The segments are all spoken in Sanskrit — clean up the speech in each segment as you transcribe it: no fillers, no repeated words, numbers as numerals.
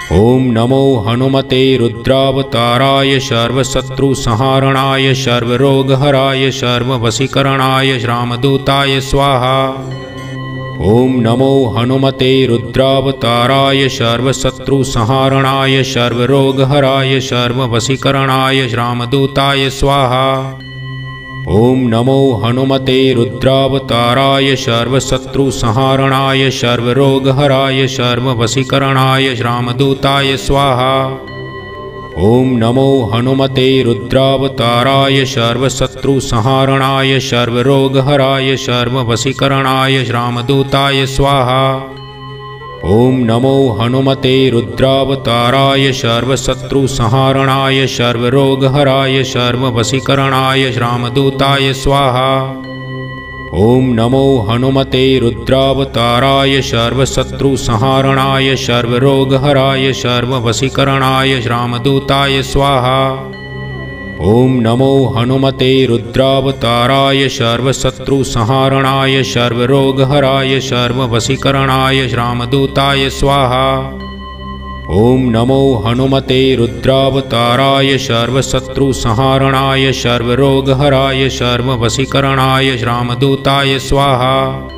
ओम नमो हनुमते रुद्रावताराय सर्वशत्रुसंहारणाय सर्वरोगहराय सर्ववशीकरणाय रामदूताय स्वाहा। ओम नमो हनुमते रुद्रावताराय सर्वशत्रुसंहारणाय सर्वरोगहराय सर्ववशीकरणाय रामदूताय स्वाहा। ओम नमो हनुमते रुद्रावताराय सर्वशत्रुसंहारणाय सर्वरोगहराय सर्ववशीकरणाय रामदूताय स्वाहा। ओम नमो हनुमते रुद्रावताराय सर्वशत्रुसंहारणाय सर्वरोगहराय सर्ववशीकरणाय रामदूताय स्वाहा। ओम नमो हनुमते रुद्रावताराय सर्वशत्रुसंहारणाय सर्वरोगहराय सर्ववशीकरणाय रामदूताय स्वाहा। ओम नमो हनुमते रुद्रावताराय सर्वशत्रुसंहारणाय सर्वरोगहराय सर्ववशीकरणाय रामदूताय स्वाहा। ओम नमो हनुमते रुद्रावताराय सर्वशत्रुसंहारणाय सर्वरोगहराय सर्ववशीकरणाय रामदूताय स्वाहा। ओम नमो हनुमते रुद्रावताराय सर्वशत्रुसंहारणाय सर्वरोगहराय सर्ववशीकरणाय रामदूताय स्वाहा।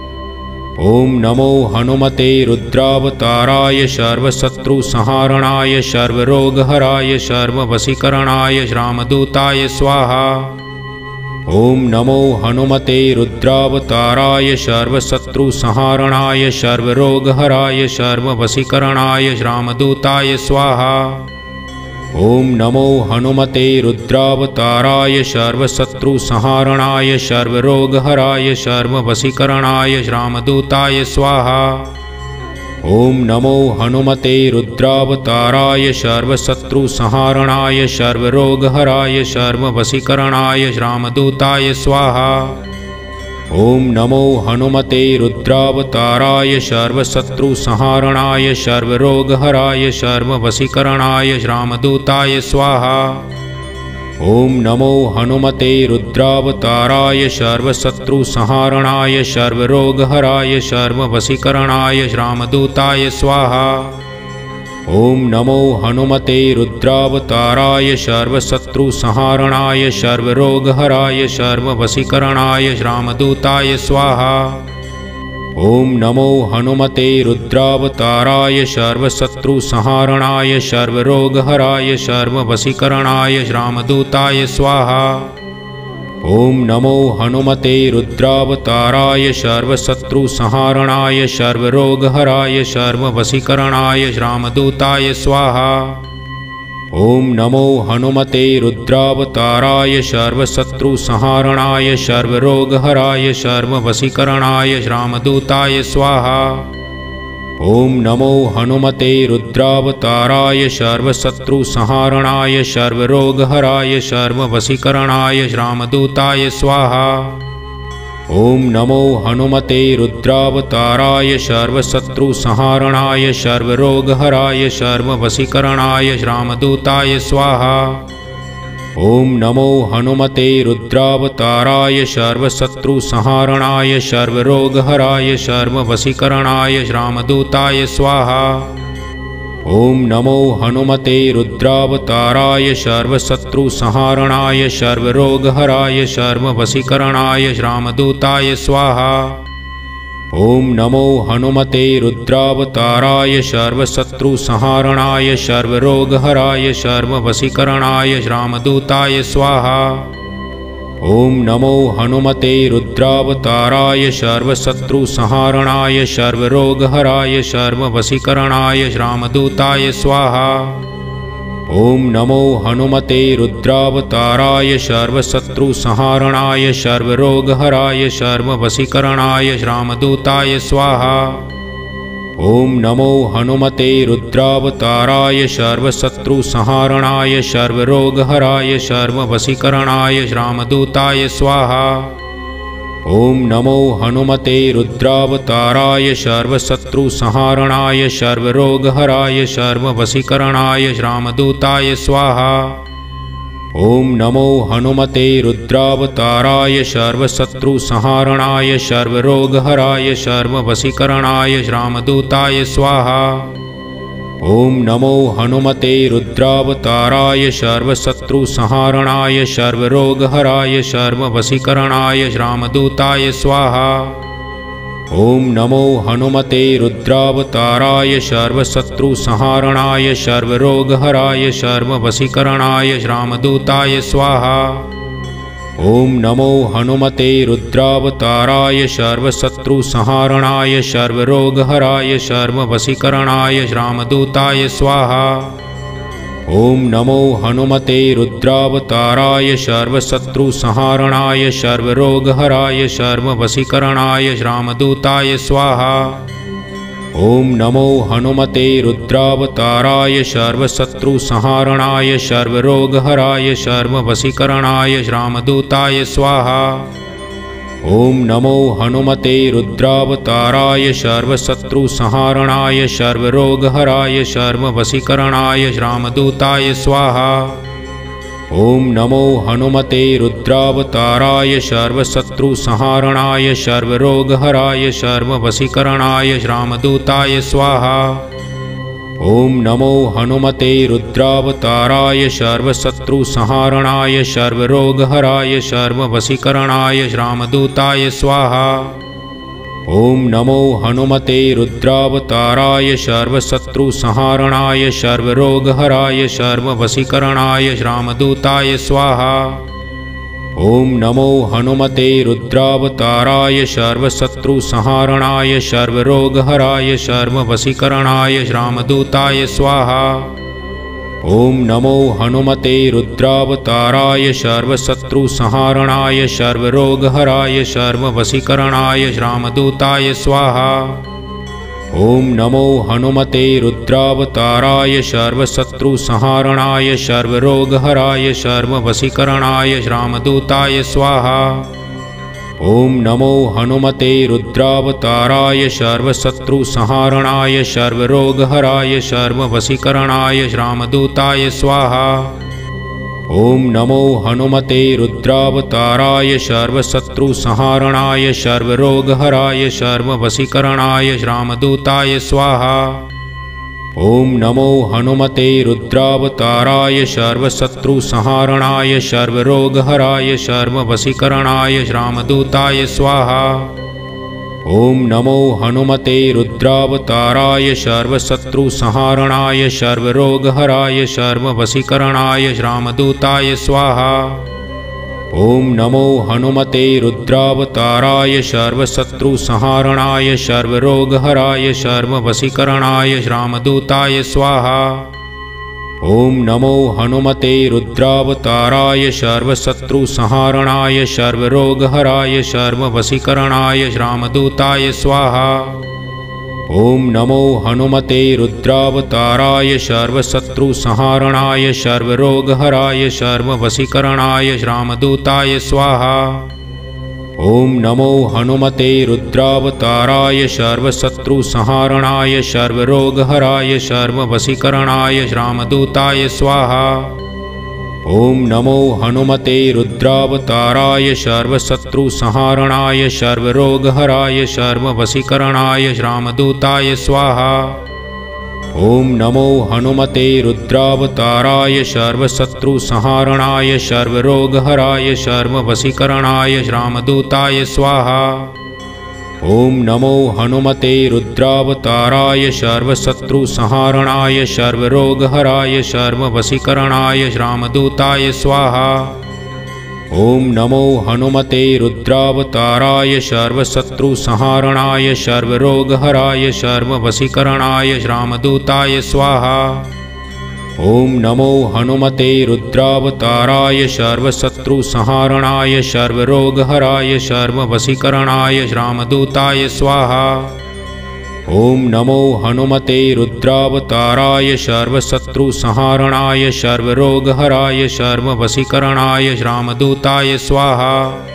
ओम नमो हनुमते रुद्रावताराय सर्वशत्रुसंहारणाय सर्वरोगहराय सर्ववशीकरणाय रामदूताय स्वाहा। ओम नमो हनुमते रुद्रावताराय सर्वशत्रुसंहारणाय सर्वरोगहराय सर्ववशीकरणाय रामदूताय स्वाहा। ओम नमो हनुमते रुद्रावताराय सर्वशत्रुसंहारणाय सर्वरोगहराय सर्ववशीकरणाय रामदूताय स्वाहा। ओम नमो हनुमते रुद्रावताराय सर्वशत्रुसंहारणाय सर्वरोगहराय सर्ववशीकरणाय रामदूताय स्वाहा। ओम नमो हनुमते रुद्रावताराय सर्वशत्रुसंहारणाय सर्वरोगहराय सर्ववशीकरणाय रामदूताय स्वाहा। ओम नमो हनुमते रुद्रावताराय सर्वशत्रुसंहारणाय सर्वरोगहराय सर्ववशीकरणाय रामदूताय स्वाहा। ओम नमो हनुमते रुद्रावताराय सर्वशत्रुसंहारणाय सर्वरोगहराय सर्ववशीकरणाय रामदूताय स्वाहा। ओम नमो हनुमते रुद्रावताराय सर्वशत्रुसंहारणाय सर्वरोगहराय सर्ववशीकरणाय रामदूताय स्वाहा। ओम नमो हनुमते रुद्रावताराय सर्वशत्रुसंहारणाय सर्वरोगहराय सर्ववशीकरणाय रामदूताय स्वाहा। ओम नमो हनुमते रुद्रावताराय सर्वशत्रुसंहारणाय सर्वरोगहराय सर्ववशीकरणाय रामदूताय स्वाहा। ओम नमो हनुमते रुद्रावताराय सर्वशत्रुसंहारणाय सर्वरोगहराय सर्ववशीकरणाय रामदूताय स्वाहा। ओम नमो हनुमते रुद्रावताराय सर्वशत्रुसंहारणाय सर्वरोगहराय सर्ववशीकरणाय रामदूताय स्वाहा। ओम नमो हनुमते रुद्रावताराय सर्वशत्रुसंहारणाय सर्वरोगहराय सर्ववशीकरणाय रामदूताय स्वाहा। ओम नमो हनुमते रुद्रावताराय सर्वशत्रुसंहारणाय सर्वरोगहराय सर्ववशीकरणाय रामदूताय स्वाहा। ओम नमो हनुमते रुद्रावताराय सर्वशत्रुसंहारणाय सर्वरोगहराय सर्ववशीकरणाय रामदूताय स्वाहा। ओम नमो हनुमते रुद्रावताराय सर्वशत्रुसंहारणाय सर्वरोगहराय सर्ववशीकरणाय रामदूताय स्वाहा। ओम नमो हनुमते रुद्रावताराय सर्वशत्रुसंहारणाय सर्वरोगहराय सर्ववशीकरणाय रामदूताय स्वाहा। ओम नमो हनुमते रुद्रावताराय सर्वशत्रुसंहारणाय सर्वरोगहराय सर्ववशीकरणाय रामदूताय स्वाहा। ओम नमो हनुमते रुद्रावताराय सर्वशत्रुसंहारणाय सर्वरोगहराय सर्ववशीकरणाय रामदूताय स्वाहा। ओम नमो हनुमते रुद्रावताराय सर्वशत्रुसंहारणाय सर्वरोगहराय सर्ववशीकरणाय रामदूताय स्वाहा। ॐ नमो हनुमते रुद्रावताराय सर्वशत्रुसंहारणाय सर्वरोगहराय सर्ववशीकरणाय रामदूताय स्वाहा। ॐ नमो हनुमते रुद्रावताराय सर्वशत्रुसंहारणाय सर्वरोगहराय सर्ववशीकरणाय रामदूताय स्वाहा। ॐ नमो हनुमते रुद्रावताराय सर्वशत्रुसंहारणाय सर्वरोगहराय सर्ववशीकरणाय रामदूताय स्वाहा। ॐ नमो हनुमते रुद्रावताराय सर्वशत्रुसंहारणाय सर्वरोगहराय सर्ववशीकरणाय रामदूताय स्वाहा। ॐ नमो हनुमते रुद्रावताराय सर्वशत्रुसंहारणाय सर्वरोगहराय सर्ववशीकरणाय रामदूताय स्वाहा। ॐ नमो हनुमते रुद्रावताराय सर्वशत्रुसंहारणाय सर्वरोगहराय सर्ववशीकरणाय रामदूताय स्वाहा। ॐ नमो हनुमते रुद्रावताराय सर्वशत्रुसंहारणाय सर्वरोगहराय सर्ववशीकरणाय रामदूताय स्वाहा। ॐ नमो हनुमते रुद्रावताराय सर्वशत्रुसंहारणाय सर्वरोगहराय सर्ववशीकरणाय रामदूताय स्वाहा। ॐ नमो हनुमते रुद्रावताराय सर्वशत्रुसंहारणाय सर्वरोगहराय सर्ववशीकरणाय रामदूताय स्वाहा। ॐ नमो हनुमते रुद्रावताराय सर्वशत्रुसंहारणाय सर्वरोगहराय सर्ववशीकरणाय रामदूताय स्वाहा। ॐ नमो हनुमते रुद्रावताराय सर्वशत्रुसंहारणाय सर्वरोगहराय सर्ववशीकरणाय रामदूताय स्वाहा। ॐ नमो हनुमते रुद्रावताराय सर्वशत्रुसंहारणाय सर्वरोगहराय सर्ववशीकरणाय रामदूताय स्वाहा। ॐ नमो हनुमते रुद्रावताराय सर्वशत्रुसंहारणाय सर्वरोगहराय सर्ववशीकरणाय रामदूताय स्वाहा। ॐ नमो हनुमते रुद्रावताराय सर्वशत्रुसंहारणाय सर्वरोगहराय सर्ववशीकरणाय रामदूताय स्वाहा। ॐ नमो हनुमते रुद्रावताराय सर्वशत्रुसंहारणाय सर्वरोगहराय सर्ववशीकरणाय रामदूताय स्वाहा। ॐ नमो हनुमते रुद्रावताराय सर्वशत्रुसंहारणाय सर्वरोगहराय सर्ववशीकरणाय रामदूताय स्वाहा। ॐ नमो हनुमते रुद्रावताराय सर्वशत्रुसंहारणाय सर्वरोगहराय सर्ववशीकरणाय रामदूताय स्वाहा। ॐ नमो हनुमते रुद्रावताराय सर्वशत्रुसंहारणाय सर्वरोगहराय सर्ववशीकरणाय रामदूताय स्वाहा। ॐ नमो हनुमते रुद्रावताराय सर्वशत्रुसंहारणाय सर्वरोगहराय सर्ववशीकरणाय रामदूताय स्वाहा। ॐ नमो हनुमते रुद्रावताराय सर्वशत्रुसंहारणाय सर्वरोगहराय सर्ववशीकरणाय रामदूताय स्वाहा। ॐ नमो हनुमते रुद्रावताराय सर्वशत्रुसंहारणाय सर्वरोगहराय सर्ववशीकरणाय रामदूताय स्वाहा। ॐ नमो हनुमते रुद्रावताराय सर्वशत्रुसंहारणाय सर्वरोगहराय सर्ववशीकरणाय रामदूताय स्वाहा। ॐ नमो हनुमते रुद्रावताराय सर्वशत्रुसंहारणाय सर्वरोगहराय सर्ववशीकरणाय रामदूताय स्वाहा। ॐ नमो हनुमते रुद्रावताराय सर्वशत्रुसंहारणाय सर्वरोगहराय सर्ववशीकरणाय रामदूताय स्वाहा। ॐ नमो हनुमते रुद्रावताराय सर्वशत्रुसंहारणाय सर्वरोगहराय सर्ववशीकरणाय रामदूताय स्वाहा। ॐ नमो हनुमते रुद्रावताराय सर्वशत्रुसंहारणाय सर्वरोगहराय सर्ववशीकरणाय रामदूताय स्वाहा।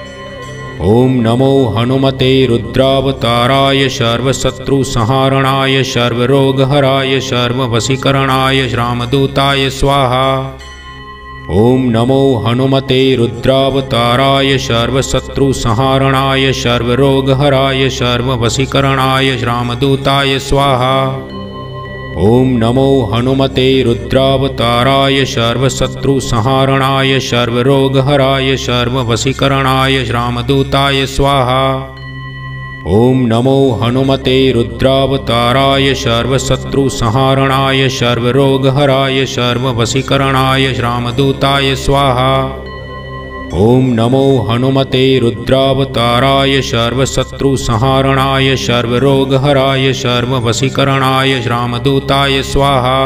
ॐ नमो हनुमते रुद्रावताराय सर्वशत्रुसंहारणाय सर्वरोगहराय सर्ववशीकरणाय रामदूताय स्वाहा। ॐ नमो हनुमते रुद्रावताराय सर्वशत्रुसंहारणाय सर्वरोगहराय सर्ववशीकरणाय रामदूताय स्वाहा। ॐ नमो हनुमते रुद्रावताराय सर्वशत्रुसंहारणाय सर्वरोगहराय सर्ववशीकरणाय रामदूताय स्वाहा। ॐ नमो हनुमते रुद्रावताराय सर्वशत्रुसंहारणाय सर्वरोगहराय सर्ववशीकरणाय रामदूताय स्वाहा। ॐ नमो हनुमते रुद्रावताराय सर्वशत्रुसंहारणाय सर्वरोगहराय सर्ववशीकरणाय रामदूताय स्वाहा।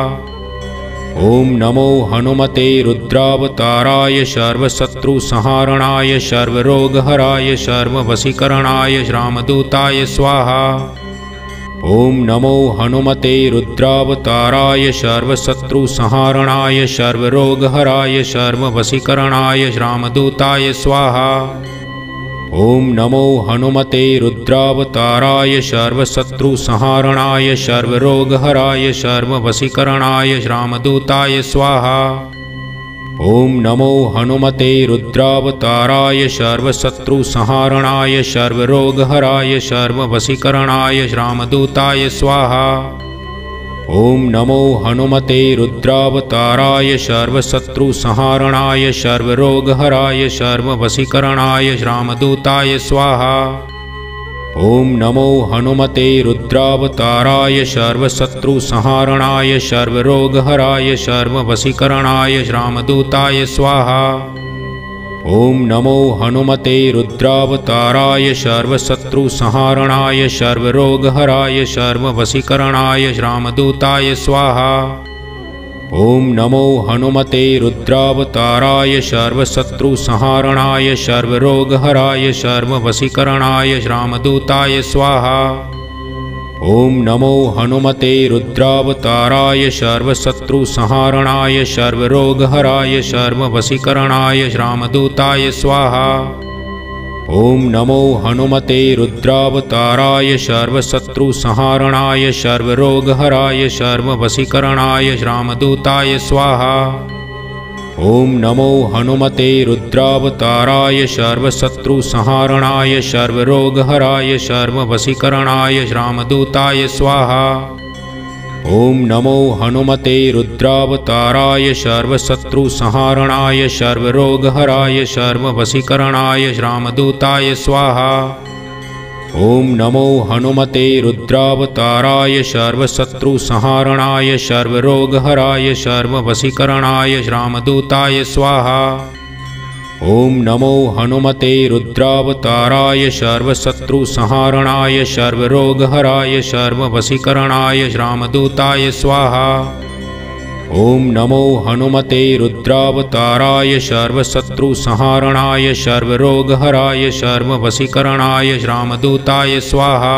ॐ नमो हनुमते रुद्रावताराय सर्वशत्रुसंहारणाय सर्वरोगहराय सर्ववशीकरणाय रामदूताय स्वाहा। ॐ नमो हनुमते रुद्रावताराय सर्वशत्रुसंहारणाय सर्वरोगहराय सर्ववशीकरणाय रामदूताय स्वाहा। ॐ नमो हनुमते रुद्रावताराय सर्वशत्रुसंहारणाय सर्वरोगहराय सर्ववशीकरणाय रामदूताय स्वाहा। ॐ नमो हनुमते रुद्रावताराय सर्वशत्रुसंहारणाय सर्वरोगहराय सर्ववशीकरणाय रामदूताय स्वाहा। ॐ नमो हनुमते रुद्रावताराय सर्वशत्रुसंहारणाय सर्वरोगहराय सर्ववशीकरणाय रामदूताय स्वाहा। ॐ नमो हनुमते रुद्रावताराय सर्वशत्रुसंहारणाय सर्वरोगहराय सर्ववशीकरणाय रामदूताय स्वाहा। ॐ नमो हनुमते रुद्रावताराय सर्वशत्रुसंहारणाय सर्वरोगहराय सर्ववशीकरणाय रामदूताय स्वाहा। ॐ नमो हनुमते रुद्रावताराय सर्वशत्रुसंहारणाय सर्वरोगहराय सर्ववशीकरणाय रामदूताय स्वाहा। ॐ नमो हनुमते रुद्रावताराय सर्वशत्रुसंहारणाय सर्वरोगहराय सर्ववशीकरणाय रामदूताय स्वाहा। ॐ नमो हनुमते रुद्रावताराय सर्वशत्रुसंहारणाय सर्वरोगहराय सर्ववशीकरणाय रामदूताय स्वाहा। ॐ नमो हनुमते रुद्रावताराय सर्वशत्रुसंहारणाय सर्वरोगहराय सर्ववशीकरणाय रामदूताय स्वाहा। ॐ नमो हनुमते रुद्रावताराय सर्वशत्रुसंहारणाय सर्वरोगहराय सर्ववशीकरणाय रामदूताय स्वाहा। ॐ नमो हनुमते रुद्रावताराय सर्वशत्रुसंहारणाय सर्वरोगहराय सर्ववशीकरणाय रामदूताय स्वाहा। ॐ नमो हनुमते रुद्रावताराय सर्वशत्रुसंहारणाय सर्वरोगहराय सर्ववशीकरणाय रामदूताय स्वाहा। ॐ नमो हनुमते रुद्रावताराय सर्वशत्रुसंहारणाय सर्वरोगहराय सर्ववशीकरणाय रामदूताय स्वाहा।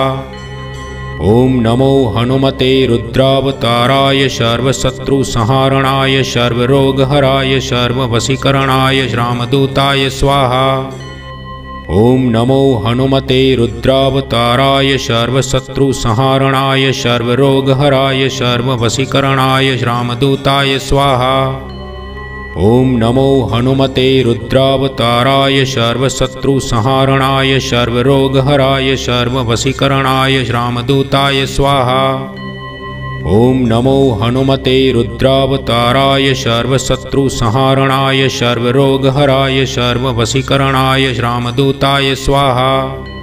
ॐ नमो हनुमते रुद्रावताराय सर्वशत्रुसंहारणाय सर्वरोगहराय सर्ववशीकरणाय रामदूताय स्वाहा। ॐ नमो हनुमते रुद्रावताराय सर्वशत्रुसंहारणाय सर्वरोगहराय सर्ववशीकरणाय रामदूताय स्वाहा। ॐ नमो हनुमते रुद्रावताराय सर्वशत्रुसंहारणाय सर्वरोगहराय सर्ववशीकरणाय रामदूताय स्वाहा। ॐ नमो हनुमते रुद्रावताराय सर्वशत्रुसंहारणाय सर्वरोगहराय सर्ववशीकरणाय रामदूताय स्वाहा।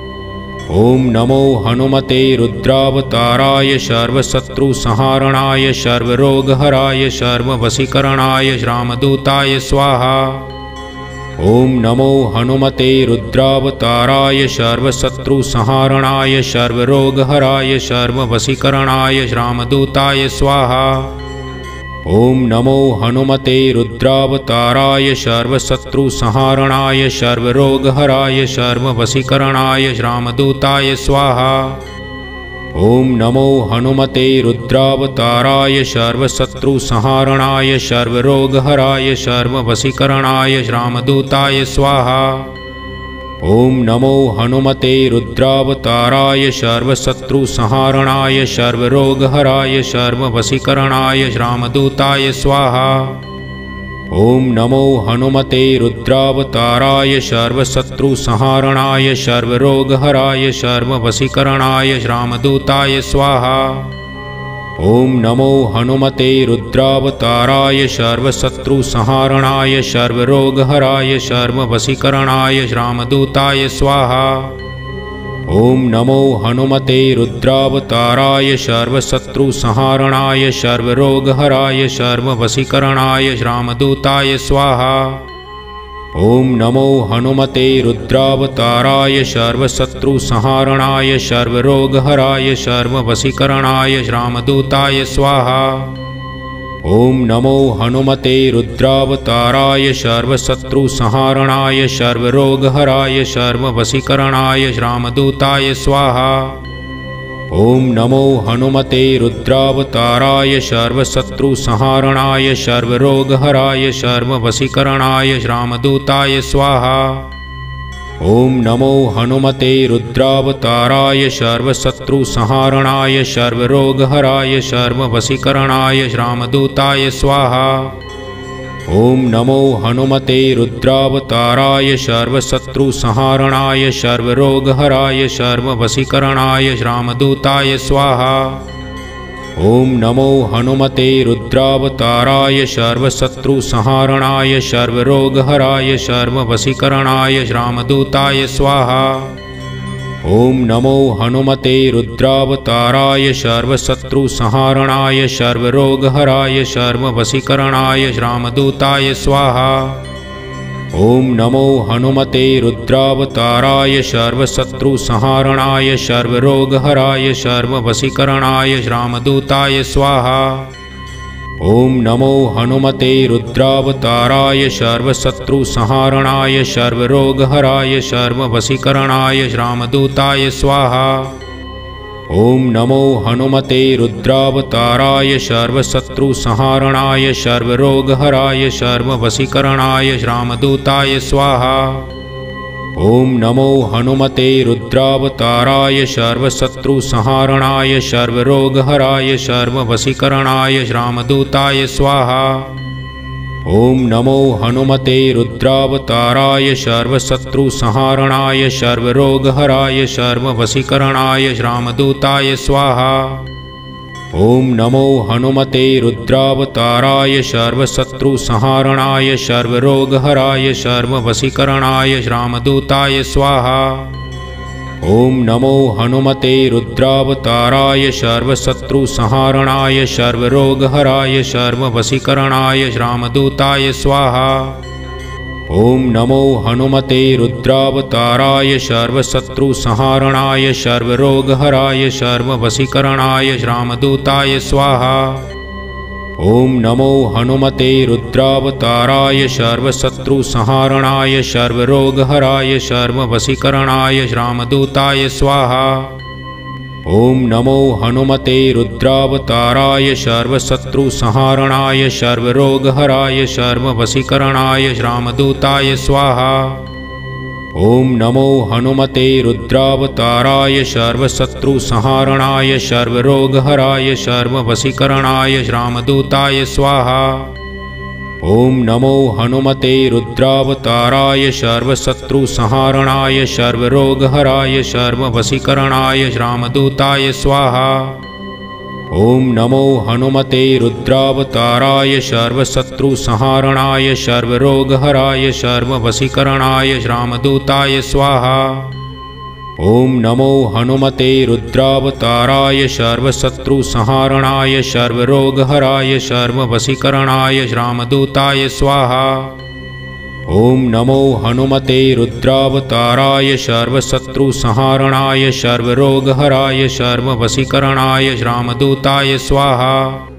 ॐ नमो हनुमते रुद्रावताराय सर्वशत्रुसंहारणाय सर्वरोगहराय सर्ववशीकरणाय रामदूताय स्वाहा। ॐ नमो हनुमते रुद्रावताराय सर्वशत्रुसंहारणाय सर्वरोगहराय सर्ववशीकरणाय रामदूताय स्वाहा। ॐ नमो हनुमते रुद्रावताराय सर्वशत्रुसंहारणाय सर्वरोगहराय सर्ववशीकरणाय रामदूताय स्वाहा। ॐ नमो हनुमते रुद्रावताराय सर्वशत्रुसंहारणाय सर्वरोगहराय सर्ववशीकरणाय रामदूताय स्वाहा। ॐ नमो हनुमते रुद्रावताराय सर्वशत्रुसंहारणाय सर्वरोगहराय सर्ववशीकरणाय रामदूताय स्वाहा। ॐ नमो हनुमते रुद्रावताराय सर्वशत्रुसंहारणाय सर्वरोगहराय सर्ववशीकरणाय रामदूताय स्वाहा। ॐ नमो हनुमते रुद्रावताराय सर्वशत्रुसंहारणाय सर्वरोगहराय सर्ववशीकरणाय रामदूताय स्वाहा। ॐ नमो हनुमते रुद्रावताराय सर्वशत्रुसंहारणाय सर्वरोगहराय सर्ववशीकरणाय रामदूताय स्वाहा। ॐ नमो हनुमते रुद्रावताराय सर्वशत्रुसंहारणाय सर्वरोगहराय सर्ववशीकरणाय रामदूताय स्वाहा। ॐ नमो हनुमते रुद्रावताराय सर्वशत्रुसंहारणाय सर्वरोगहराय सर्ववशीकरणाय रामदूताय स्वाहा। ॐ नमो हनुमते रुद्रावताराय सर्वशत्रुसंहारणाय सर्वरोगहराय सर्ववशीकरणाय रामदूताय स्वाहा। ॐ नमो हनुमते रुद्रावताराय सर्वशत्रुसंहारणाय सर्वरोगहराय सर्ववशीकरणाय रामदूताय स्वाहा। ॐ नमो हनुमते रुद्रावताराय सर्वशत्रुसंहारणाय सर्वरोगहराय सर्ववशीकरणाय रामदूताय स्वाहा। ॐ नमो हनुमते रुद्रावताराय सर्वशत्रुसंहारणाय सर्वरोगहराय सर्ववशीकरणाय रामदूताय स्वाहा। ॐ नमो हनुमते रुद्रावताराय सर्वशत्रुसंहारणाय सर्वरोगहराय सर्ववशीकरणाय रामदूताय स्वाहा। ॐ नमो हनुमते रुद्रावताराय सर्वशत्रुसंहारणाय सर्वरोगहराय सर्ववशीकरणाय रामदूताय स्वाहा। ॐ नमो हनुमते रुद्रावताराय सर्वशत्रुसंहारणाय सर्वरोगहराय सर्ववशीकरणाय रामदूताय स्वाहा। ॐ नमो हनुमते रुद्रावताराय सर्वशत्रुसंहारणाय सर्वरोगहराय सर्ववशीकरणाय रामदूताय स्वाहा। ॐ नमो हनुमते रुद्रावताराय सर्वशत्रुसंहारणाय सर्वरोगहराय सर्ववशीकरणाय रामदूताय स्वाहा। ॐ नमो हनुमते रुद्रावताराय सर्वशत्रुसंहारणाय सर्वरोगहराय सर्ववशीकरणाय रामदूताय स्वाहा। ॐ नमो हनुमते रुद्रावताराय सर्वशत्रुसंहारणाय सर्वरोगहराय सर्ववशीकरणाय रामदूताय स्वाहा। ॐ नमो हनुमते रुद्रावताराय सर्वशत्रुसंहारणाय सर्वरोगहराय सर्ववशीकरणाय रामदूताय स्वाहा। ॐ नमो हनुमते रुद्रावताराय सर्वशत्रुसंहारणाय सर्वरोगहराय सर्ववशीकरणाय रामदूताय स्वाहा। ॐ नमो हनुमते रुद्रावताराय सर्वशत्रुसंहारणाय सर्वरोगहराय सर्ववशीकरणाय रामदूताय स्वाहा। ॐ नमो हनुमते रुद्रावताराय सर्वशत्रुसंहारणाय सर्वरोगहराय सर्ववशीकरणाय रामदूताय स्वाहा। ॐ नमो हनुमते रुद्रावताराय सर्वशत्रुसंहारणाय सर्वरोगहराय सर्ववशीकरणाय रामदूताय स्वाहा। ॐ नमो हनुमते रुद्रावताराय सर्वशत्रुसंहारणाय सर्वरोगहराय सर्ववशीकरणाय रामदूताय स्वाहा। ॐ नमो हनुमते रुद्रावताराय सर्वशत्रुसंहारणाय सर्वरोगहराय सर्ववशीकरणाय रामदूताय स्वाहा। ॐ नमो हनुमते रुद्रावताराय सर्वशत्रुसंहारणाय सर्वरोगहराय सर्ववशीकरणाय रामदूताय स्वाहा। ॐ नमो हनुमते रुद्रावताराय सर्वशत्रुसंहारणाय सर्वरोगहराय सर्ववशीकरणाय रामदूताय स्वाहा।